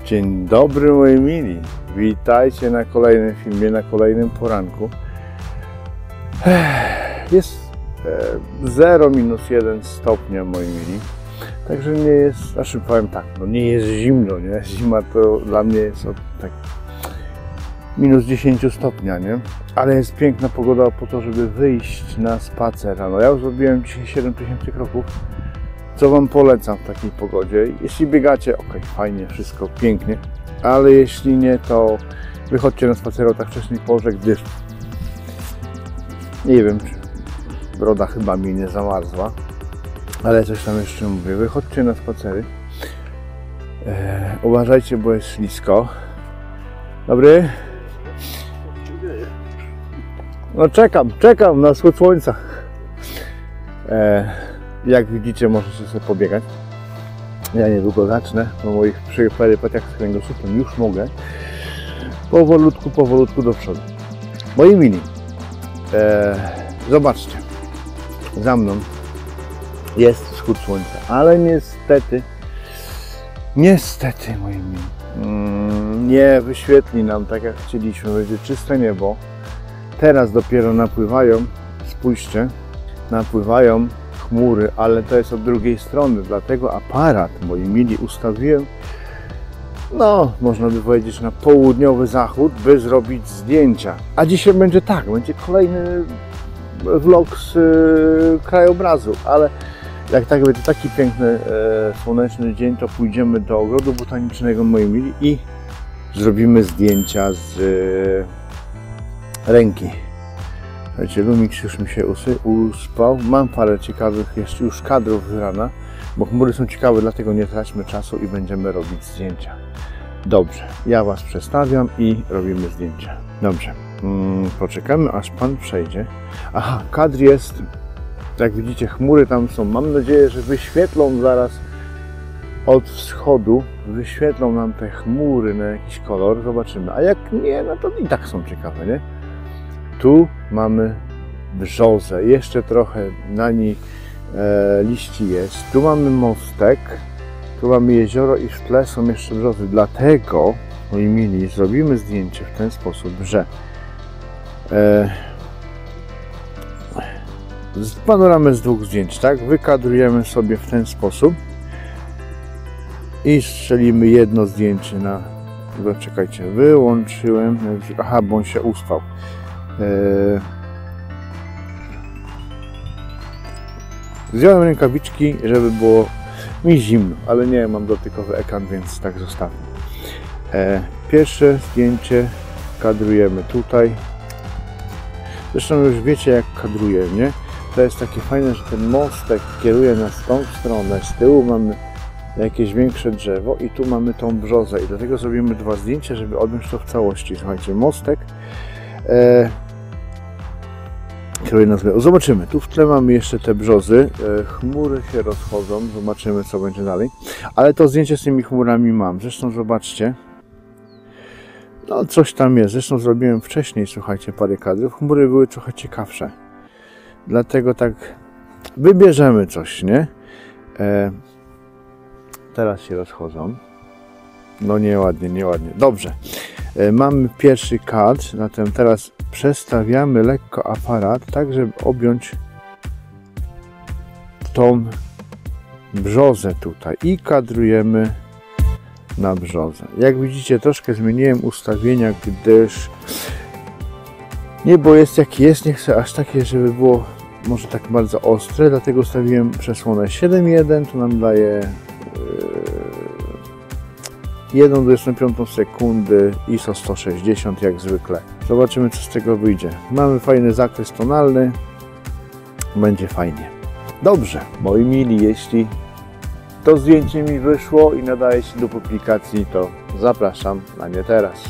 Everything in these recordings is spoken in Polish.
Dzień dobry moi mili, witajcie na kolejnym filmie, na kolejnym poranku. Jest 0-1 stopnia moi mili, także nie jest, znaczy powiem tak, no nie jest zimno, nie? Zima to dla mnie jest od tak minus 10 stopnia, nie? Ale jest piękna pogoda po to, żeby wyjść na spacer. No ja już zrobiłem dzisiaj 7000 kroków. Co Wam polecam w takiej pogodzie? Jeśli biegacie, ok, fajnie, wszystko pięknie, ale jeśli nie, to wychodźcie na spacer o tak wcześniej porze, gdy nie wiem, czy broda chyba mi nie zamarzła, ale coś tam jeszcze mówię. Wychodźcie na spacery. Uważajcie, bo jest ślisko. Dobry? No czekam na wschód słońca. Jak widzicie, możecie sobie pobiegać. Ja niedługo zacznę po moich perypetiach z kręgosłupem. Już mogę. Powolutku do przodu. Moi mili, zobaczcie. Za mną jest wschód słońca, ale niestety, moi mili, nie wyświetli nam tak jak chcieliśmy. Będzie czyste niebo. Teraz dopiero napływają, spójrzcie, napływają chmury, ale to jest od drugiej strony, dlatego aparat, moi mili, ustawiłem, no, można by powiedzieć, na południowy zachód, by zrobić zdjęcia. A dzisiaj będzie tak, będzie kolejny vlog z krajobrazu, ale jak tak będzie taki piękny, słoneczny dzień, to pójdziemy do ogrodu botanicznego, moi mili, i zrobimy zdjęcia z ręki. Słuchajcie, Lumix już mi się uspał. Mam parę ciekawych jeszcze już kadrów z rana, bo chmury są ciekawe, dlatego nie traćmy czasu i będziemy robić zdjęcia. Dobrze, ja Was przestawiam i robimy zdjęcia. Dobrze, poczekamy aż Pan przejdzie. Aha, kadr jest, jak widzicie, chmury tam są. Mam nadzieję, że wyświetlą zaraz od wschodu, wyświetlą nam te chmury na jakiś kolor. Zobaczymy, a jak nie, no to i tak są ciekawe, nie? Tu mamy brzozę, jeszcze trochę na niej liści jest. Tu mamy mostek, tu mamy jezioro i w tle są jeszcze brzozy. Dlatego, moi mili, zrobimy zdjęcie w ten sposób, że panoramę z dwóch zdjęć, tak? Wykadrujemy sobie w ten sposób i strzelimy jedno zdjęcie na... Czekajcie, wyłączyłem, aha, bo on się uspał. Wziąłem rękawiczki, żeby było mi zimno, ale nie, mam dotykowy ekran, więc tak zostawię. Pierwsze zdjęcie kadrujemy tutaj. Zresztą już wiecie, jak kadruję, nie? To jest takie fajne, że ten mostek kieruje nas w tą stronę. Z tyłu mamy jakieś większe drzewo i tu mamy tą brzozę. I dlatego zrobimy dwa zdjęcia, żeby odjąć to w całości. Słuchajcie, mostek kieruje nas w lewo. Zobaczymy, tu w tle mamy jeszcze te brzozy. Chmury się rozchodzą, zobaczymy, co będzie dalej. Ale to zdjęcie z tymi chmurami mam. Zresztą zobaczcie. No coś tam jest. Zresztą zrobiłem wcześniej, słuchajcie, parę kadrów. Chmury były trochę ciekawsze. Dlatego tak wybierzemy coś, nie? Teraz się rozchodzą. No nieładnie, nieładnie. Dobrze. Mamy pierwszy kadr, zatem teraz przestawiamy lekko aparat, tak żeby objąć tą brzozę tutaj i kadrujemy na brzozę. Jak widzicie, troszkę zmieniłem ustawienia, gdyż niebo jest jak jest, nie chcę aż takie, żeby było może tak bardzo ostre, dlatego ustawiłem przesłonę 7.1, to nam daje 1/25 sekundy, ISO 160 jak zwykle. Zobaczymy, co z tego wyjdzie. Mamy fajny zakres tonalny, będzie fajnie. Dobrze, moi mili, jeśli to zdjęcie mi wyszło i nadaje się do publikacji, to zapraszam na nie teraz.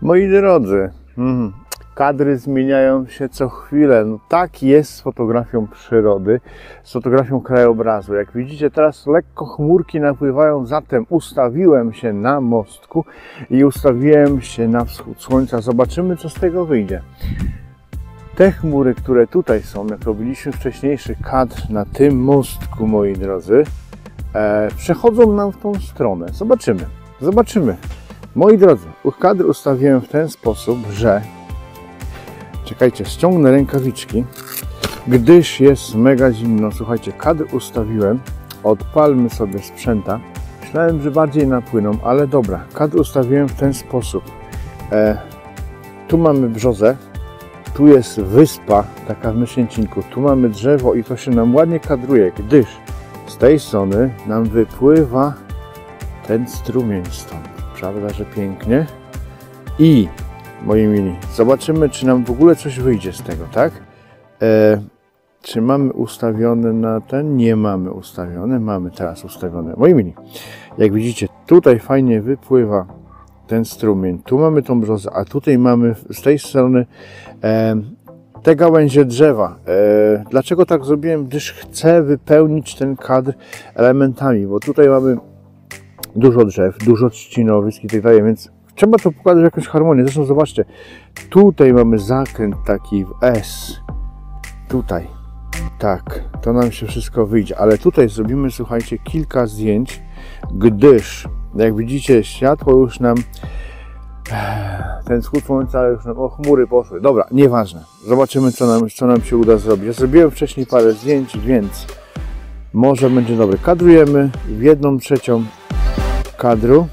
Moi drodzy, kadry zmieniają się co chwilę. No, tak jest z fotografią przyrody, z fotografią krajobrazu. Jak widzicie, teraz lekko chmurki napływają, zatem ustawiłem się na mostku i ustawiłem się na wschód słońca. Zobaczymy, co z tego wyjdzie. Te chmury, które tutaj są, jak robiliśmy wcześniejszy kadr na tym mostku, moi drodzy, przechodzą nam w tą stronę. Zobaczymy. Moi drodzy, kadr ustawiłem w ten sposób, że czekajcie, ściągnę rękawiczki, gdyż jest mega zimno. Słuchajcie, kadr ustawiłem, odpalmy sobie sprzęta. Myślałem, że bardziej napłyną, ale dobra, kadr ustawiłem w ten sposób. Tu mamy brzozę, tu jest wyspa, taka w Myślęcinku, tu mamy drzewo i to się nam ładnie kadruje, gdyż z tej strony nam wypływa ten strumień stąd. Prawda, że pięknie? I moi mili, zobaczymy, czy nam w ogóle coś wyjdzie z tego, tak? Czy mamy ustawione na ten? Nie mamy ustawione, mamy teraz ustawione. Moi mili, jak widzicie, tutaj fajnie wypływa ten strumień, tu mamy tą brzozę, a tutaj mamy z tej strony te gałęzie drzewa. Dlaczego tak zrobiłem? Gdyż chcę wypełnić ten kadr elementami, bo tutaj mamy dużo drzew, dużo trzcinowisk i tak dalej, więc trzeba to pokazać w jakąś harmonię. Zresztą zobaczcie, tutaj mamy zakręt taki w S. Tutaj. Tak, to nam się wszystko wyjdzie, ale tutaj zrobimy, słuchajcie, kilka zdjęć, gdyż, jak widzicie, światło już nam, ten wschód słońca już nam, chmury poszły. Dobra, nieważne. Zobaczymy, co nam się uda zrobić. Ja zrobiłem wcześniej parę zdjęć, więc może będzie dobre. Kadrujemy w 1/3 kadru.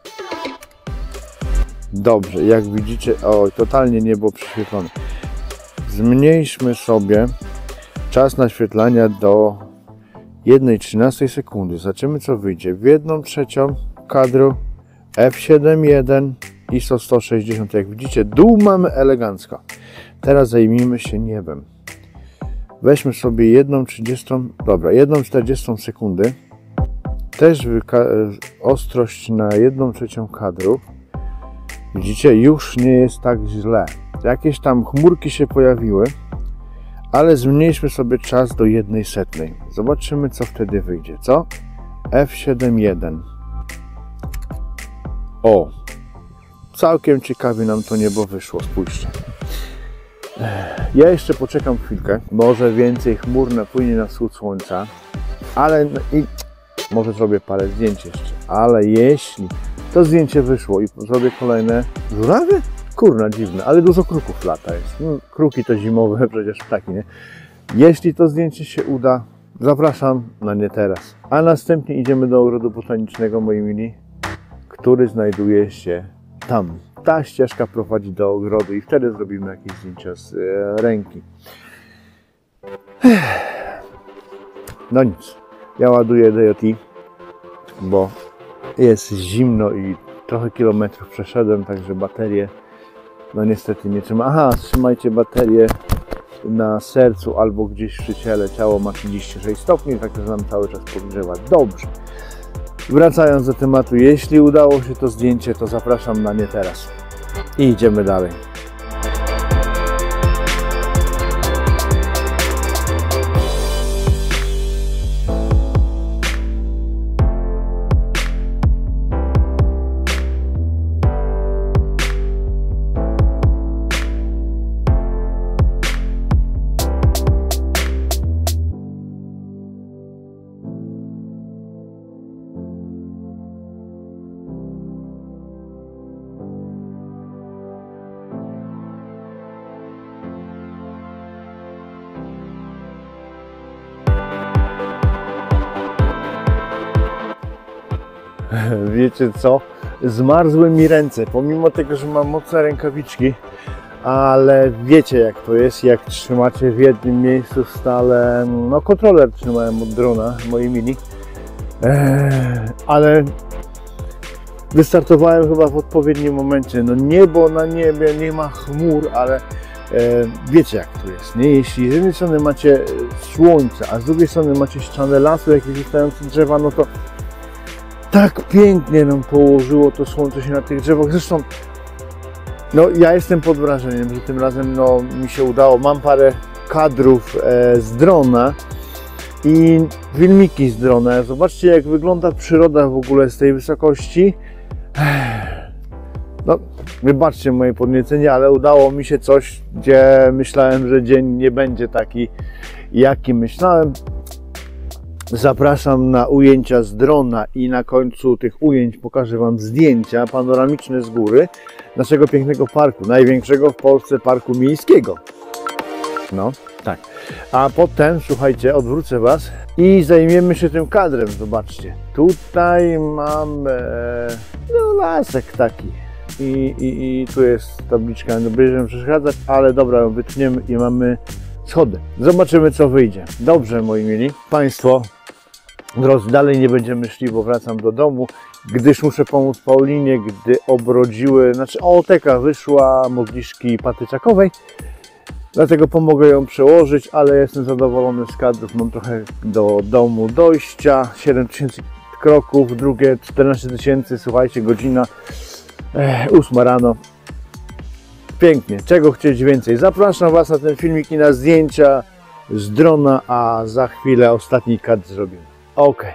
Dobrze, jak widzicie, totalnie nie było przyświetlone. Zmniejszmy sobie czas naświetlania do 1/13 sekundy. Zobaczymy, co wyjdzie. W 1/3 kadru f7.1 ISO 160. Jak widzicie, dół mamy elegancko. Teraz zajmijmy się niebem. Weźmy sobie 1/30, dobra, 1/40 sekundy. Też ostrość na 1/3 kadru. Widzicie, już nie jest tak źle. Jakieś tam chmurki się pojawiły, ale zmniejszmy sobie czas do 1/100. Zobaczymy, co wtedy wyjdzie, co? f7.1. O! Całkiem ciekawie nam to niebo wyszło, spójrzcie. Ja jeszcze poczekam chwilkę, może więcej chmur napłynie na wschód słońca, ale i może zrobię parę zdjęć jeszcze, ale jeśli to zdjęcie wyszło i zrobię kolejne żurawie? Kurna, dziwne, ale dużo kruków lata jest. No, kruki to zimowe, przecież ptaki, nie? Jeśli to zdjęcie się uda, zapraszam na nie teraz. A następnie idziemy do ogrodu botanicznego, moi mili, który znajduje się tam. Ta ścieżka prowadzi do ogrodu i wtedy zrobimy jakieś zdjęcia z ręki. No nic, ja ładuję DJI, bo jest zimno i trochę kilometrów przeszedłem, także baterię no niestety nie trzyma. Aha, trzymajcie baterię na sercu albo gdzieś przy ciele. Ciało ma 36 stopni, także nam cały czas podgrzewa. Dobrze. Wracając do tematu, jeśli udało się to zdjęcie, to zapraszam na nie teraz. I idziemy dalej. Wiecie co? Zmarzły mi ręce, pomimo tego, że mam mocne rękawiczki, ale wiecie jak to jest, jak trzymacie w jednym miejscu stale, no kontroler trzymałem od drona, moi mini, ale wystartowałem chyba w odpowiednim momencie. No niebo na niebie, nie ma chmur, ale wiecie jak to jest, nie? Jeśli z jednej strony macie słońce, a z drugiej strony macie ścianę lasu, jakieś wystające drzewa, no to tak pięknie nam położyło to słońce się na tych drzewach. Zresztą No ja jestem pod wrażeniem, że tym razem no, mi się udało. Mam parę kadrów z drona i filmiki z drona. Zobaczcie, jak wygląda przyroda w ogóle z tej wysokości. No, wybaczcie moje podniecenie, ale udało mi się coś, gdzie myślałem, że dzień nie będzie taki, jaki myślałem. Zapraszam na ujęcia z drona i na końcu tych ujęć pokażę Wam zdjęcia panoramiczne z góry naszego pięknego parku, największego w Polsce parku miejskiego. No, tak. A potem, słuchajcie, odwrócę Was i zajmiemy się tym kadrem. Zobaczcie, tutaj mamy no, lasek taki. I tu jest tabliczka, nie będziemy przeszkadzać, ale dobra, ją wytniemy i mamy schody. Zobaczymy, co wyjdzie. Dobrze, moi mili Państwo, drodzy, dalej nie będziemy szli, bo wracam do domu, gdyż muszę pomóc Paulinie, gdy obrodziły, znaczy ooteka wyszła modliszki patyczakowej, dlatego pomogę ją przełożyć, ale jestem zadowolony z kadrów, mam trochę do domu dojścia, 7000 kroków, drugie 14 000, słuchajcie, godzina 8 rano. Pięknie, czego chcieć więcej. Zapraszam Was na ten filmik i na zdjęcia z drona, a za chwilę ostatni kadr zrobimy. Ok.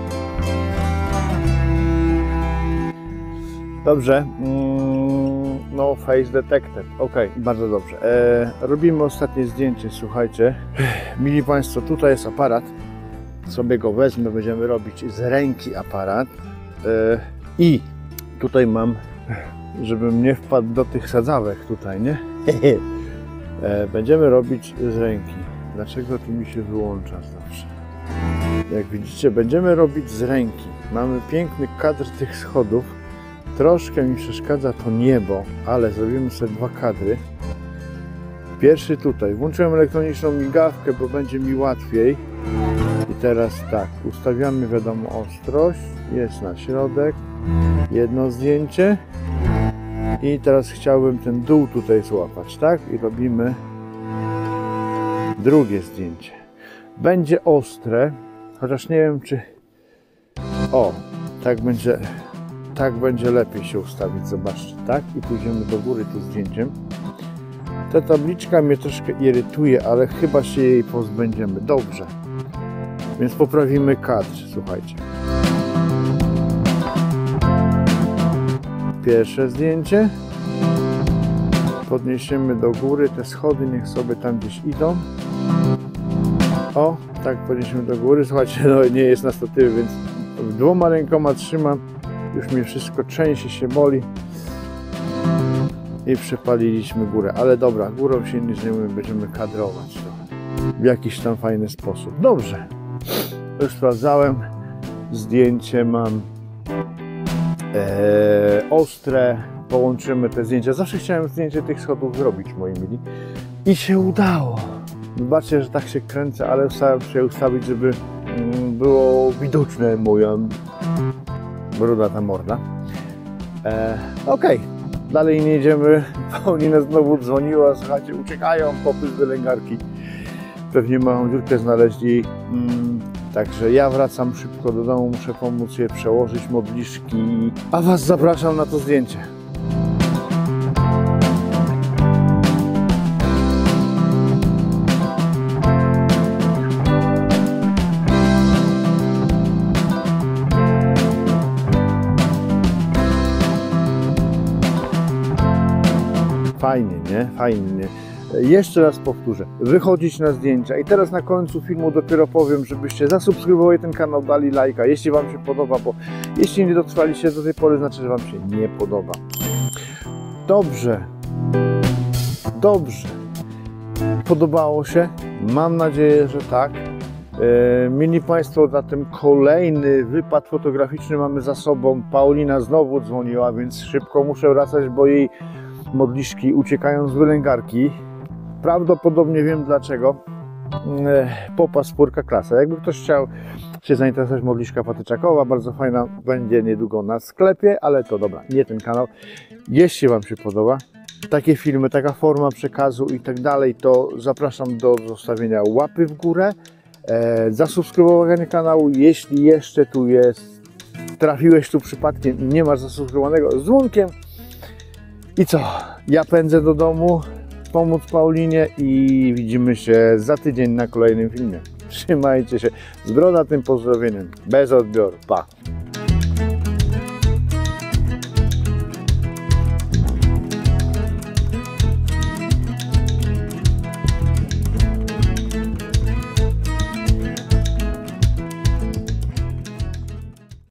Dobrze, No face detected. Ok, bardzo dobrze. Robimy ostatnie zdjęcie, słuchajcie. Mili Państwo, tutaj jest aparat. Sobie go wezmę, będziemy robić z ręki aparat. I tutaj mam, żebym nie wpadł do tych sadzawek tutaj, nie? Będziemy robić z ręki. Dlaczego tu mi się wyłącza zawsze? Jak widzicie, będziemy robić z ręki. Mamy piękny kadr tych schodów. Troszkę mi przeszkadza to niebo, ale zrobimy sobie 2 kadry. Pierwszy tutaj. Włączyłem elektroniczną migawkę, bo będzie mi łatwiej. I teraz tak, ustawiamy wiadomo ostrość. Jest na środek. Jedno zdjęcie. I teraz chciałbym ten dół tutaj złapać, tak? I robimy drugie zdjęcie. Będzie ostre, chociaż nie wiem czy... O, tak będzie lepiej się ustawić, zobaczcie, tak? I pójdziemy do góry tu zdjęciem. Ta tabliczka mnie troszkę irytuje, ale chyba się jej pozbędziemy. Dobrze. Więc poprawimy kadr, słuchajcie. Pierwsze zdjęcie. Podniesiemy do góry te schody, niech sobie tam gdzieś idą. O, tak podniesiemy do góry. Słuchajcie, no nie jest na statywie, więc 2 rękoma trzymam. Już mi wszystko trzęsie, się boli. I przepaliliśmy górę. Ale dobra, górą się nie zajmujemy, będziemy kadrować to w jakiś tam fajny sposób. Dobrze. Już sprawdzałem. Zdjęcie mam ostre. Połączymy te zdjęcia. Zawsze chciałem zdjęcie tych schodów zrobić, moi mili. I się udało. Wybaczcie, że tak się kręcę, ale starałem się ustawić, żeby było widoczne moja brudata morda. Ok, dalej nie idziemy. Paulina znowu dzwoniła, słuchajcie, uciekają popy z wylęgarki. Pewnie małą dziurkę znaleźli. Także ja wracam szybko do domu, muszę pomóc je przełożyć modliszki. A Was zapraszam na to zdjęcie. Fajnie, nie? Fajnie. Jeszcze raz powtórzę, wychodzić na zdjęcia i teraz na końcu filmu dopiero powiem, żebyście zasubskrybowali ten kanał, dali lajka, jeśli Wam się podoba, bo jeśli nie dotrwaliście do tej pory, znaczy, że Wam się nie podoba. Dobrze. Dobrze. Podobało się? Mam nadzieję, że tak. Mili Państwo, zatem kolejny wypad fotograficzny mamy za sobą. Paulina znowu dzwoniła, więc szybko muszę wracać, bo jej modliszki uciekają z wylęgarki. Prawdopodobnie wiem dlaczego. Popa Spórka klasa. Jakby ktoś chciał się zainteresować, modliszka patyczakowa, bardzo fajna, będzie niedługo na sklepie, ale to dobra, nie ten kanał. Jeśli Wam się podoba takie filmy, taka forma przekazu i tak dalej, to zapraszam do zostawienia łapy w górę, zasubskrybowania kanału, jeśli jeszcze tu jest, trafiłeś tu przypadkiem i nie masz zasubskrybowanego, z dzwonkiem. I co? Ja pędzę do domu, pomóc Paulinie i widzimy się za tydzień na kolejnym filmie. Trzymajcie się. Z brodatym pozdrowieniem. Bez odbioru. Pa!